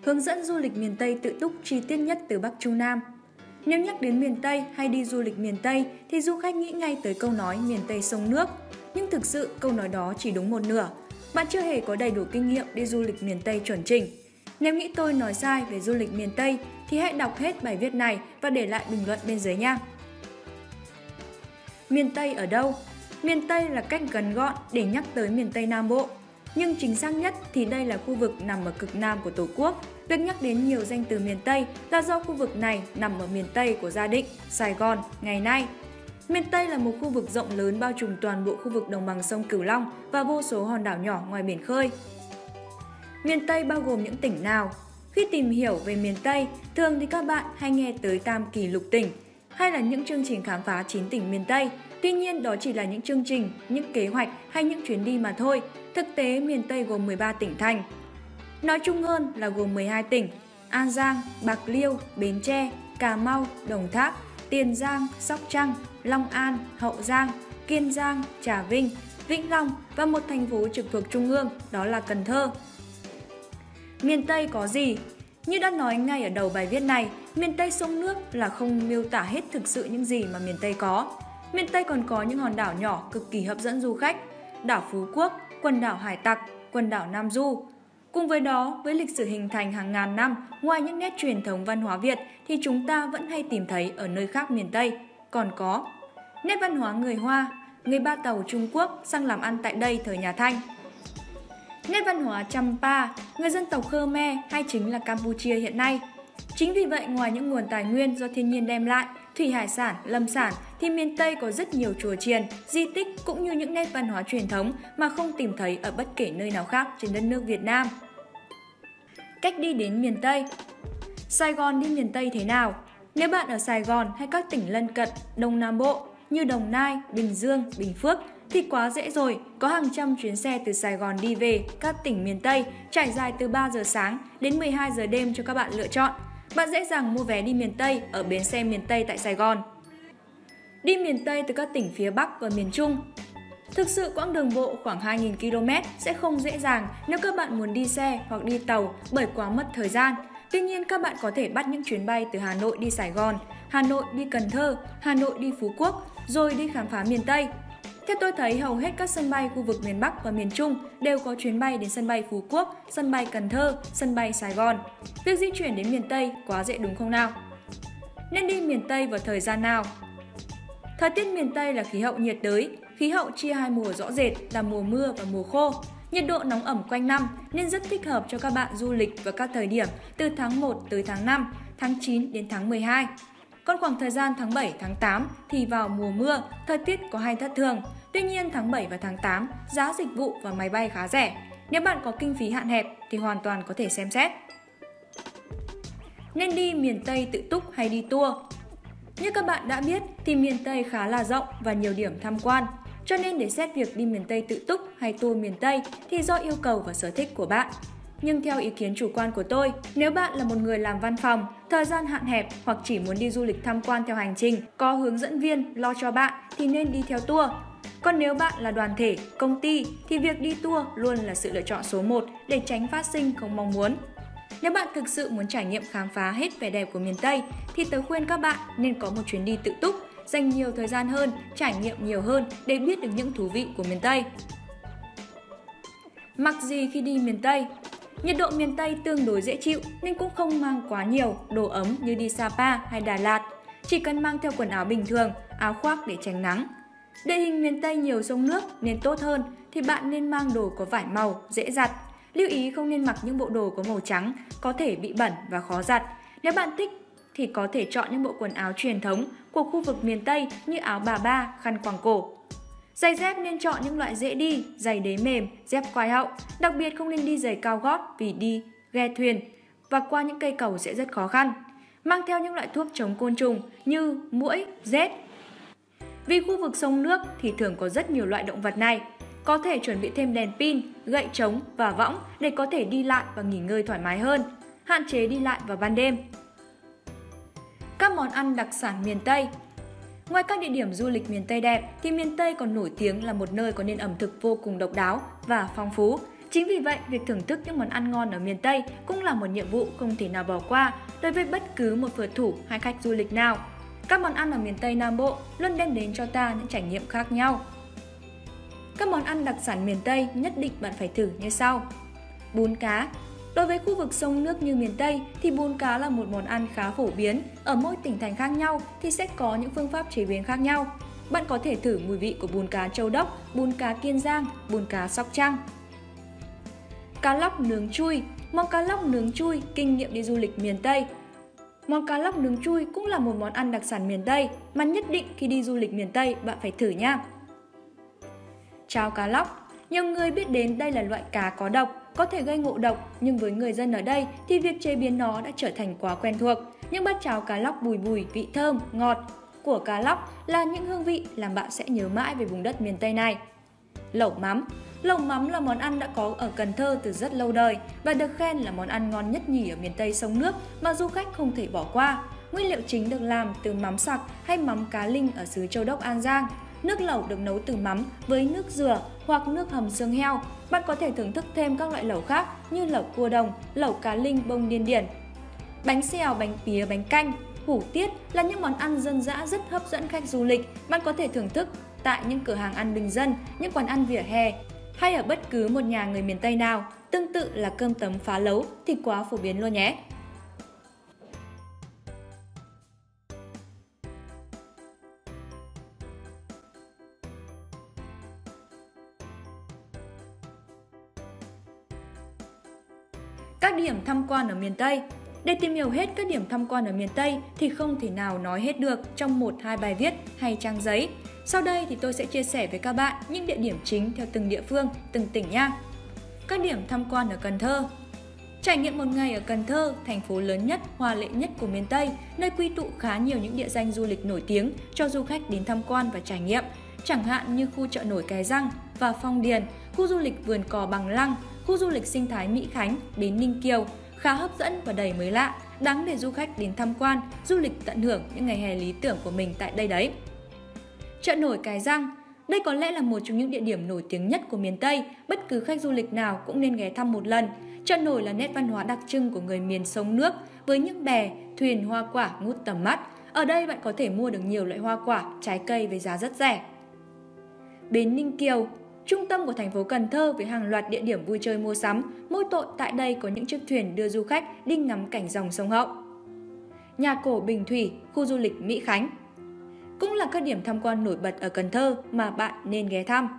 Hướng dẫn du lịch miền Tây tự túc chi tiết nhất từ Bắc Trung Nam. Nếu nhắc đến miền Tây hay đi du lịch miền Tây thì du khách nghĩ ngay tới câu nói miền Tây sông nước. Nhưng thực sự câu nói đó chỉ đúng một nửa. Bạn chưa hề có đầy đủ kinh nghiệm đi du lịch miền Tây chuẩn chỉnh. Nếu nghĩ tôi nói sai về du lịch miền Tây thì hãy đọc hết bài viết này và để lại bình luận bên dưới nha. Miền Tây ở đâu? Miền Tây là cách ngắn gọn để nhắc tới miền Tây Nam Bộ. Nhưng chính xác nhất thì đây là khu vực nằm ở cực Nam của Tổ quốc. Việc nhắc đến nhiều danh từ miền Tây là do khu vực này nằm ở miền Tây của Gia Định, Sài Gòn ngày nay. Miền Tây là một khu vực rộng lớn bao trùm toàn bộ khu vực đồng bằng sông Cửu Long và vô số hòn đảo nhỏ ngoài biển khơi. Miền Tây bao gồm những tỉnh nào? Khi tìm hiểu về miền Tây, thường thì các bạn hay nghe tới Tam Kỳ Lục Tỉnh hay là những chương trình khám phá 9 tỉnh miền Tây. Tuy nhiên đó chỉ là những chương trình, những kế hoạch hay những chuyến đi mà thôi. Thực tế miền Tây gồm 13 tỉnh thành. Nói chung hơn là gồm 12 tỉnh: An Giang, Bạc Liêu, Bến Tre, Cà Mau, Đồng Tháp, Tiền Giang, Sóc Trăng, Long An, Hậu Giang, Kiên Giang, Trà Vinh, Vĩnh Long và một thành phố trực thuộc Trung ương, đó là Cần Thơ. Miền Tây có gì? Như đã nói ngay ở đầu bài viết này, miền Tây sông nước là không miêu tả hết thực sự những gì mà miền Tây có. Miền Tây còn có những hòn đảo nhỏ cực kỳ hấp dẫn du khách: đảo Phú Quốc, quần đảo Hải Tặc, quần đảo Nam Du. Cùng với đó, với lịch sử hình thành hàng ngàn năm, ngoài những nét truyền thống văn hóa Việt thì chúng ta vẫn hay tìm thấy ở nơi khác miền Tây. Còn có nét văn hóa người Hoa, người Ba Tàu Trung Quốc sang làm ăn tại đây thời nhà Thanh. Nét văn hóa Champa, người dân tộc Khmer hay chính là Campuchia hiện nay. Chính vì vậy, ngoài những nguồn tài nguyên do thiên nhiên đem lại, thủy hải sản, lâm sản, thì miền Tây có rất nhiều chùa chiền, di tích cũng như những nét văn hóa truyền thống mà không tìm thấy ở bất kể nơi nào khác trên đất nước Việt Nam. Cách đi đến miền Tây. Sài Gòn đi miền Tây thế nào? Nếu bạn ở Sài Gòn hay các tỉnh lân cận Đông Nam Bộ như Đồng Nai, Bình Dương, Bình Phước thì quá dễ rồi, có hàng trăm chuyến xe từ Sài Gòn đi về các tỉnh miền Tây trải dài từ 3 giờ sáng đến 12 giờ đêm cho các bạn lựa chọn. Bạn dễ dàng mua vé đi miền Tây ở bến xe miền Tây tại Sài Gòn. Đi miền Tây từ các tỉnh phía Bắc và miền Trung. Thực sự quãng đường bộ khoảng 2.000 km sẽ không dễ dàng nếu các bạn muốn đi xe hoặc đi tàu bởi quá mất thời gian. Tuy nhiên các bạn có thể bắt những chuyến bay từ Hà Nội đi Sài Gòn, Hà Nội đi Cần Thơ, Hà Nội đi Phú Quốc rồi đi khám phá miền Tây. Theo tôi thấy hầu hết các sân bay khu vực miền Bắc và miền Trung đều có chuyến bay đến sân bay Phú Quốc, sân bay Cần Thơ, sân bay Sài Gòn. Việc di chuyển đến miền Tây quá dễ đúng không nào? Nên đi miền Tây vào thời gian nào? Thời tiết miền Tây là khí hậu nhiệt đới, khí hậu chia hai mùa rõ rệt là mùa mưa và mùa khô. Nhiệt độ nóng ẩm quanh năm nên rất thích hợp cho các bạn du lịch vào các thời điểm từ tháng 1 tới tháng 5, tháng 9 đến tháng 12. Còn khoảng thời gian tháng 7, tháng 8 thì vào mùa mưa, thời tiết có hay thất thường. Tuy nhiên tháng 7 và tháng 8, giá dịch vụ và máy bay khá rẻ. Nếu bạn có kinh phí hạn hẹp thì hoàn toàn có thể xem xét. Nên đi miền Tây tự túc hay đi tour? Như các bạn đã biết thì miền Tây khá là rộng và nhiều điểm tham quan. Cho nên để xét việc đi miền Tây tự túc hay tour miền Tây thì do yêu cầu và sở thích của bạn. Nhưng theo ý kiến chủ quan của tôi, nếu bạn là một người làm văn phòng, thời gian hạn hẹp hoặc chỉ muốn đi du lịch tham quan theo hành trình, có hướng dẫn viên lo cho bạn thì nên đi theo tour. Còn nếu bạn là đoàn thể, công ty thì việc đi tour luôn là sự lựa chọn số 1 để tránh phát sinh không mong muốn. Nếu bạn thực sự muốn trải nghiệm khám phá hết vẻ đẹp của miền Tây thì tớ khuyên các bạn nên có một chuyến đi tự túc, dành nhiều thời gian hơn, trải nghiệm nhiều hơn để biết được những thú vị của miền Tây. Mặc gì khi đi miền Tây? Nhiệt độ miền Tây tương đối dễ chịu nên cũng không mang quá nhiều đồ ấm như đi Sapa hay Đà Lạt. Chỉ cần mang theo quần áo bình thường, áo khoác để tránh nắng. Địa hình miền Tây nhiều sông nước nên tốt hơn thì bạn nên mang đồ có vải màu, dễ giặt. Lưu ý không nên mặc những bộ đồ có màu trắng, có thể bị bẩn và khó giặt. Nếu bạn thích thì có thể chọn những bộ quần áo truyền thống của khu vực miền Tây như áo bà ba, khăn quàng cổ. Giày dép nên chọn những loại dễ đi, giày đế mềm, dép quai hậu. Đặc biệt không nên đi giày cao gót vì đi ghe thuyền và qua những cây cầu sẽ rất khó khăn. Mang theo những loại thuốc chống côn trùng như muỗi, rết. Vì khu vực sông nước thì thường có rất nhiều loại động vật này. Có thể chuẩn bị thêm đèn pin, gậy trống và võng để có thể đi lại và nghỉ ngơi thoải mái hơn. Hạn chế đi lại vào ban đêm. Các món ăn đặc sản miền Tây. Ngoài các địa điểm du lịch miền Tây đẹp thì miền Tây còn nổi tiếng là một nơi có nền ẩm thực vô cùng độc đáo và phong phú. Chính vì vậy, việc thưởng thức những món ăn ngon ở miền Tây cũng là một nhiệm vụ không thể nào bỏ qua đối với bất cứ một phượt thủ hay khách du lịch nào. Các món ăn ở miền Tây Nam Bộ luôn đem đến cho ta những trải nghiệm khác nhau. Các món ăn đặc sản miền Tây nhất định bạn phải thử như sau. Bún cá. Đối với khu vực sông nước như miền Tây thì bún cá là một món ăn khá phổ biến. Ở mỗi tỉnh thành khác nhau thì sẽ có những phương pháp chế biến khác nhau. Bạn có thể thử mùi vị của bún cá Châu Đốc, bún cá Kiên Giang, bún cá Sóc Trăng. Cá lóc nướng chui. Món cá lóc nướng chui kinh nghiệm đi du lịch miền Tây. Món cá lóc nướng chui cũng là một món ăn đặc sản miền Tây mà nhất định khi đi du lịch miền Tây bạn phải thử nha. Cháo cá lóc. Nhiều người biết đến đây là loại cá có độc, có thể gây ngộ độc, nhưng với người dân ở đây thì việc chế biến nó đã trở thành quá quen thuộc. Những bát cháo cá lóc bùi bùi, vị thơm, ngọt của cá lóc là những hương vị làm bạn sẽ nhớ mãi về vùng đất miền Tây này. Lẩu mắm. Lẩu mắm là món ăn đã có ở Cần Thơ từ rất lâu đời và được khen là món ăn ngon nhất nhì ở miền Tây sông nước mà du khách không thể bỏ qua. Nguyên liệu chính được làm từ mắm sặc hay mắm cá linh ở xứ Châu Đốc An Giang. Nước lẩu được nấu từ mắm với nước dừa hoặc nước hầm xương heo. Bạn có thể thưởng thức thêm các loại lẩu khác như lẩu cua đồng, lẩu cá linh bông điên điển. Bánh xèo, bánh pía, bánh canh, hủ tiết là những món ăn dân dã rất hấp dẫn khách du lịch. Bạn có thể thưởng thức tại những cửa hàng ăn bình dân, những quán ăn vỉa hè hay ở bất cứ một nhà người miền Tây nào. Tương tự là cơm tấm phá lấu thì quá phổ biến luôn nhé. Các điểm tham quan ở miền Tây. Để tìm hiểu hết các điểm tham quan ở miền Tây thì không thể nào nói hết được trong 1-2 bài viết hay trang giấy. Sau đây thì tôi sẽ chia sẻ với các bạn những địa điểm chính theo từng địa phương, từng tỉnh nha. Các điểm tham quan ở Cần Thơ. Trải nghiệm một ngày ở Cần Thơ, thành phố lớn nhất, hoa lệ nhất của miền Tây, nơi quy tụ khá nhiều những địa danh du lịch nổi tiếng cho du khách đến tham quan và trải nghiệm, chẳng hạn như khu chợ nổi Cái Răng và Phong Điền, khu du lịch vườn cò Bằng Lăng, khu du lịch sinh thái Mỹ Khánh, Bến Ninh Kiều, khá hấp dẫn và đầy mới lạ, đáng để du khách đến tham quan, du lịch tận hưởng những ngày hè lý tưởng của mình tại đây đấy. Chợ nổi Cái Răng. Đây có lẽ là một trong những địa điểm nổi tiếng nhất của miền Tây, bất cứ khách du lịch nào cũng nên ghé thăm một lần. Chợ nổi là nét văn hóa đặc trưng của người miền sông nước, với những bè, thuyền hoa quả ngút tầm mắt. Ở đây bạn có thể mua được nhiều loại hoa quả, trái cây với giá rất rẻ. Bến Ninh Kiều. Trung tâm của thành phố Cần Thơ với hàng loạt địa điểm vui chơi mua sắm, mỗi tội tại đây có những chiếc thuyền đưa du khách đi ngắm cảnh dòng sông Hậu. Nhà cổ Bình Thủy, khu du lịch Mỹ Khánh cũng là các điểm tham quan nổi bật ở Cần Thơ mà bạn nên ghé thăm.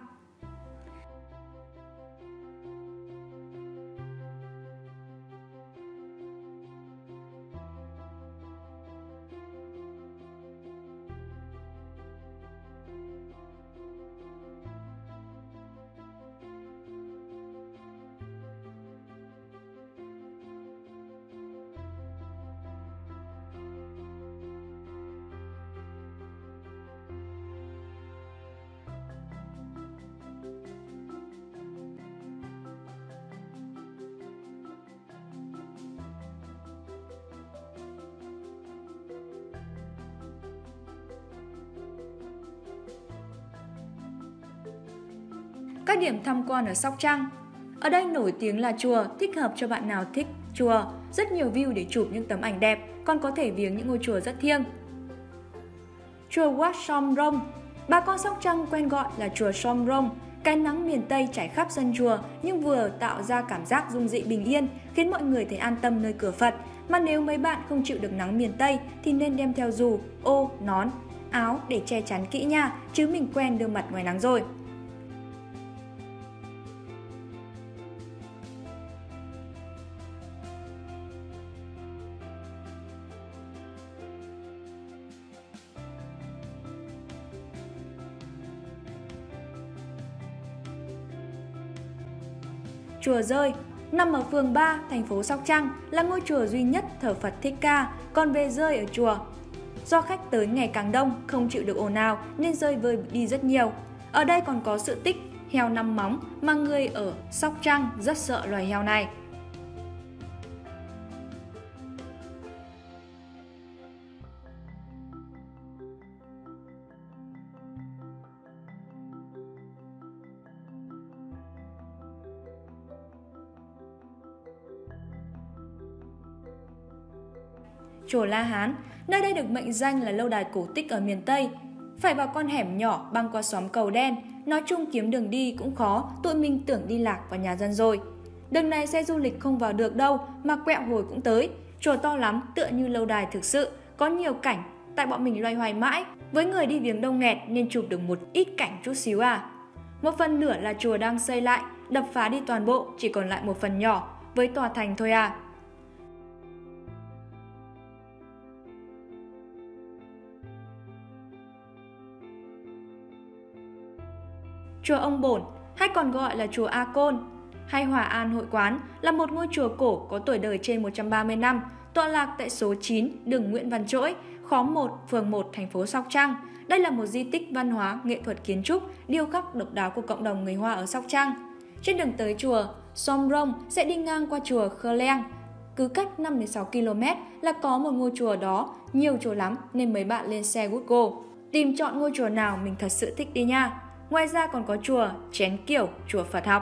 Các điểm tham quan ở Sóc Trăng. Ở đây nổi tiếng là chùa, thích hợp cho bạn nào thích chùa, rất nhiều view để chụp những tấm ảnh đẹp, còn có thể viếng những ngôi chùa rất thiêng. Chùa Wat Som Rong. Bà con Sóc Trăng quen gọi là chùa Som Rong. Cái nắng miền Tây trải khắp sân chùa nhưng vừa tạo ra cảm giác dung dị bình yên, khiến mọi người thấy an tâm nơi cửa Phật. Mà nếu mấy bạn không chịu được nắng miền Tây thì nên đem theo dù, ô, nón, áo để che chắn kỹ nha, chứ mình quen đưa mặt ngoài nắng rồi. Chùa Dơi nằm ở phường 3, thành phố Sóc Trăng, là ngôi chùa duy nhất thờ Phật Thích Ca, còn về Dơi ở chùa. Do khách tới ngày càng đông, không chịu được ồn ào nên Dơi vơi đi rất nhiều. Ở đây còn có sự tích heo 5 móng mà người ở Sóc Trăng rất sợ loài heo này. Chùa La Hán, nơi đây được mệnh danh là lâu đài cổ tích ở miền Tây. Phải vào con hẻm nhỏ băng qua xóm Cầu Đen, nói chung kiếm đường đi cũng khó, tụi mình tưởng đi lạc vào nhà dân rồi. Đường này xe du lịch không vào được đâu, mà quẹo hồi cũng tới. Chùa to lắm, tựa như lâu đài thực sự, có nhiều cảnh, tại bọn mình loay hoay mãi. Với người đi viếng đông nghẹt nên chụp được một ít cảnh chút xíu à. Một phần nửa là chùa đang xây lại, đập phá đi toàn bộ, chỉ còn lại một phần nhỏ, với tòa thành thôi à. Chùa Ông Bổn, hay còn gọi là chùa A Côn, hay Hòa An Hội Quán, là một ngôi chùa cổ có tuổi đời trên 130 năm, tọa lạc tại số 9 đường Nguyễn Văn Trỗi, khóm 1, phường 1, thành phố Sóc Trăng. Đây là một di tích văn hóa, nghệ thuật kiến trúc, điêu khắc độc đáo của cộng đồng người Hoa ở Sóc Trăng. Trên đường tới chùa Som Rông sẽ đi ngang qua chùa Khơ Leng. Cứ cách 5-6 km là có một ngôi chùa đó, nhiều chùa lắm nên mấy bạn lên xe Google tìm chọn ngôi chùa nào mình thật sự thích đi nha. Ngoài ra còn có chùa Chén Kiểu, chùa Phật học.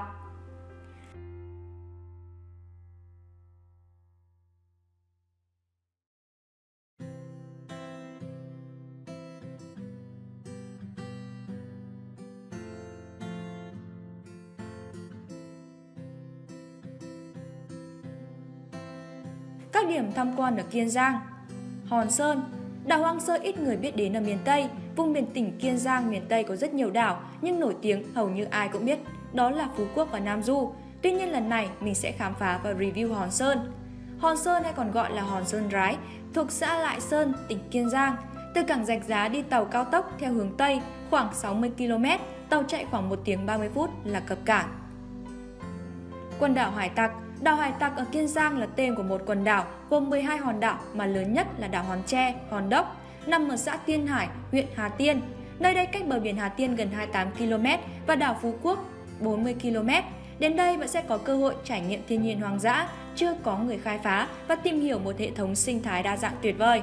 Các điểm tham quan ở Kiên Giang. Hòn Sơn. Đảo Hoang Sơn ít người biết đến ở miền Tây. Vùng biển tỉnh Kiên Giang, miền Tây có rất nhiều đảo, nhưng nổi tiếng hầu như ai cũng biết, đó là Phú Quốc và Nam Du. Tuy nhiên lần này mình sẽ khám phá và review Hòn Sơn. Hòn Sơn hay còn gọi là Hòn Sơn Rái, thuộc xã Lại Sơn, tỉnh Kiên Giang. Từ cảng Rạch Giá đi tàu cao tốc theo hướng Tây khoảng 60 km, tàu chạy khoảng 1 tiếng 30 phút là cập cảng. Quần đảo Hải Tặc. Đảo Hải Tặc ở Kiên Giang là tên của một quần đảo gồm 12 hòn đảo, mà lớn nhất là đảo Hòn Tre, Hòn Đốc, nằm ở xã Tiên Hải, huyện Hà Tiên. Nơi đây cách bờ biển Hà Tiên gần 28 km và đảo Phú Quốc 40 km. Đến đây bạn sẽ có cơ hội trải nghiệm thiên nhiên hoang dã, chưa có người khai phá và tìm hiểu một hệ thống sinh thái đa dạng tuyệt vời.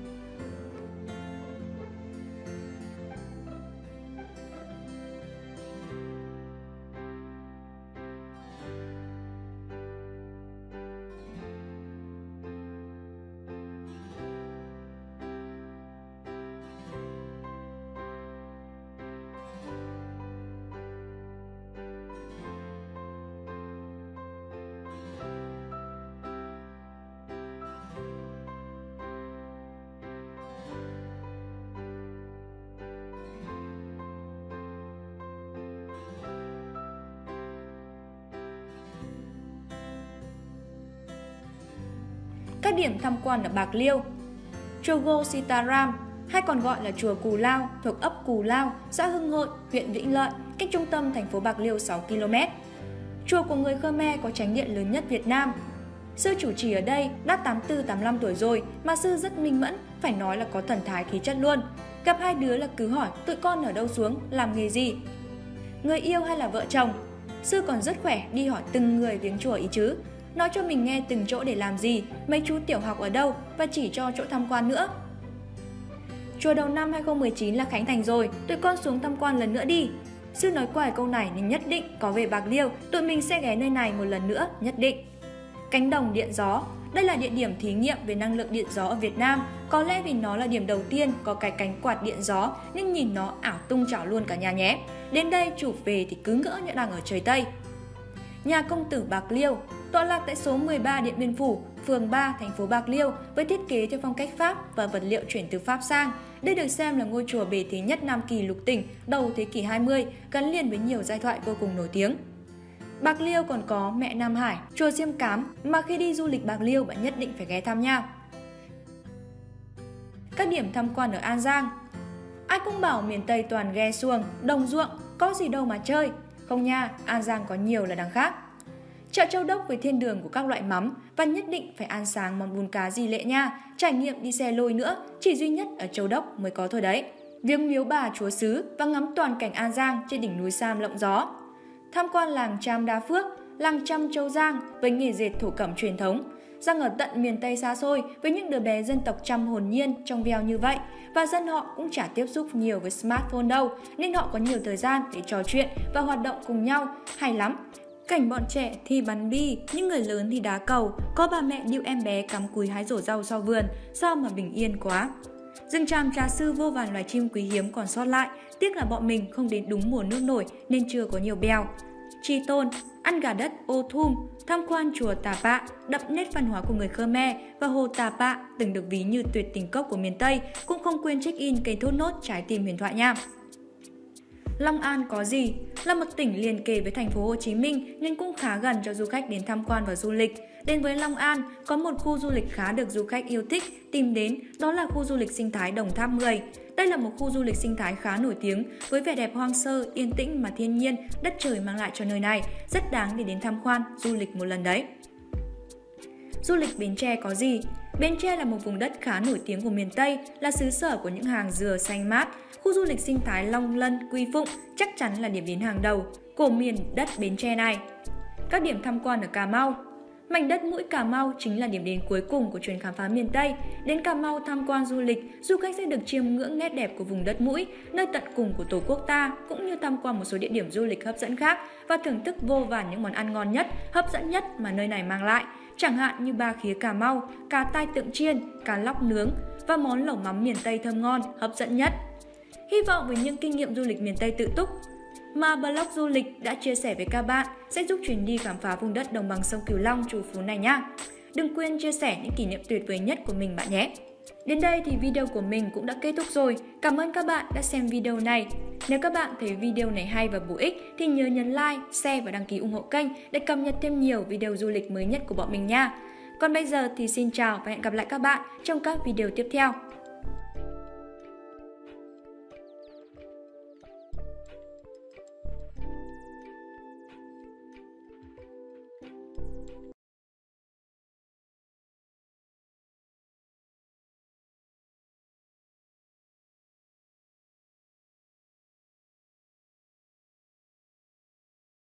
Các điểm tham quan ở Bạc Liêu. Chùa Go Sitaram, hay còn gọi là chùa Cù Lao, thuộc ấp Cù Lao, xã Hưng Hội, huyện Vĩnh Lợi, cách trung tâm thành phố Bạc Liêu 6 km. Chùa của người Khmer có chánh điện lớn nhất Việt Nam. Sư chủ trì ở đây đã 84-85 tuổi rồi mà sư rất minh mẫn, phải nói là có thần thái khí chất luôn. Gặp hai đứa là cứ hỏi tụi con ở đâu xuống, làm nghề gì, người yêu hay là vợ chồng. Sư còn rất khỏe đi hỏi từng người viếng chùa ý chứ, nói cho mình nghe từng chỗ để làm gì, mấy chú tiểu học ở đâu và chỉ cho chỗ tham quan nữa. Chùa đầu năm 2019 là khánh thành rồi, tụi con xuống tham quan lần nữa đi. Sư nói quài câu này nên nhất định có về Bạc Liêu, tụi mình sẽ ghé nơi này một lần nữa, nhất định. Cánh đồng điện gió. Đây là địa điểm thí nghiệm về năng lượng điện gió ở Việt Nam. Có lẽ vì nó là điểm đầu tiên có cái cánh quạt điện gió nên nhìn nó ảo tung chảo luôn cả nhà nhé. Đến đây chụp về thì cứ ngỡ như đang ở trời Tây. Nhà Công Tử Bạc Liêu, tọa lạc tại số 13 Điện Biên Phủ, phường 3, thành phố Bạc Liêu, với thiết kế theo phong cách Pháp và vật liệu chuyển từ Pháp sang. Đây được xem là ngôi chùa bề thế nhất Nam Kỳ lục tỉnh đầu thế kỷ 20, gắn liền với nhiều giai thoại vô cùng nổi tiếng. Bạc Liêu còn có Mẹ Nam Hải, chùa Diêm Cám mà khi đi du lịch Bạc Liêu bạn nhất định phải ghé thăm nha. Các điểm tham quan ở An Giang. Ai cũng bảo miền Tây toàn ghe xuồng, đồng ruộng, có gì đâu mà chơi. Không nha, An Giang có nhiều là đằng khác. Chợ Châu Đốc với thiên đường của các loại mắm và nhất định phải ăn sáng món bún cá Di Lệ nha. Trải nghiệm đi xe lôi nữa, chỉ duy nhất ở Châu Đốc mới có thôi đấy. Viếng miếu bà Chúa Xứ và ngắm toàn cảnh An Giang trên đỉnh núi Sam lộng gió. Tham quan làng Cham Đa Phước, làng Chăm Châu Giang với nghề dệt thổ cẩm truyền thống. Giang ở tận miền Tây xa xôi với những đứa bé dân tộc Chăm hồn nhiên trong veo như vậy, và dân họ cũng chả tiếp xúc nhiều với smartphone đâu, nên họ có nhiều thời gian để trò chuyện và hoạt động cùng nhau, hay lắm. Cảnh bọn trẻ thì bắn bi, những người lớn thì đá cầu, có bà mẹ điệu em bé cắm cúi hái rổ rau sau vườn, sao mà bình yên quá. Rừng tràm trà sư vô vàn loài chim quý hiếm còn sót lại, tiếc là bọn mình không đến đúng mùa nước nổi nên chưa có nhiều bèo. Tri tôn, ăn gà đất ô thum, tham quan chùa Tà Pạ, đậm nét văn hóa của người Khmer và hồ Tà Pạ từng được ví như tuyệt tình cốc của miền Tây, cũng không quên check-in cây thốt nốt trái tim huyền thoại nha. Long An có gì? Là một tỉnh liền kề với thành phố Hồ Chí Minh nên cũng khá gần cho du khách đến tham quan và du lịch. Đến với Long An, có một khu du lịch khá được du khách yêu thích tìm đến, đó là khu du lịch sinh thái Đồng Tháp 10. Đây là một khu du lịch sinh thái khá nổi tiếng với vẻ đẹp hoang sơ, yên tĩnh mà thiên nhiên, đất trời mang lại cho nơi này, rất đáng để đến tham quan, du lịch một lần đấy. Du lịch Bến Tre có gì? Bến Tre là một vùng đất khá nổi tiếng của miền Tây, là xứ sở của những hàng dừa xanh mát. Khu du lịch sinh thái Long Lân, Quy Phụng chắc chắn là điểm đến hàng đầu của miền đất Bến Tre này. Các điểm tham quan ở Cà Mau. Mảnh đất mũi Cà Mau chính là điểm đến cuối cùng của chuyến khám phá miền Tây. Đến Cà Mau tham quan du lịch, du khách sẽ được chiêm ngưỡng nét đẹp của vùng đất mũi, nơi tận cùng của Tổ quốc ta, cũng như tham quan một số địa điểm du lịch hấp dẫn khác và thưởng thức vô vàn những món ăn ngon nhất, hấp dẫn nhất mà nơi này mang lại. Chẳng hạn như ba khía Cà Mau, cá tai tượng chiên, cá lóc nướng và món lẩu mắm miền Tây thơm ngon, hấp dẫn nhất. Hy vọng với những kinh nghiệm du lịch miền Tây tự túc mà blog du lịch đã chia sẻ với các bạn sẽ giúp chuyến đi khám phá vùng đất đồng bằng sông Cửu Long trù phú này nhé. Đừng quên chia sẻ những kỷ niệm tuyệt vời nhất của mình bạn nhé. Đến đây thì video của mình cũng đã kết thúc rồi. Cảm ơn các bạn đã xem video này. Nếu các bạn thấy video này hay và bổ ích thì nhớ nhấn like, share và đăng ký ủng hộ kênh để cập nhật thêm nhiều video du lịch mới nhất của bọn mình nha. Còn bây giờ thì xin chào và hẹn gặp lại các bạn trong các video tiếp theo.